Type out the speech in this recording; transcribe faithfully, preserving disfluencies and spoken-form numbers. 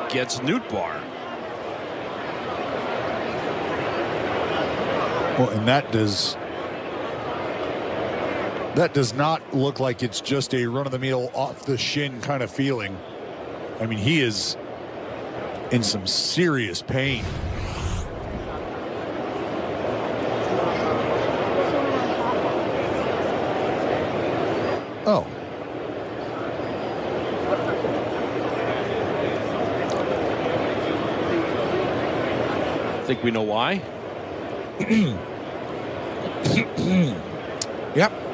gets Nootbar. Well, and that does that does not look like it's just a run-of-the-mill off-the-shin kind of feeling. I mean, he is in some serious pain. Oh. Think we know why? Yep.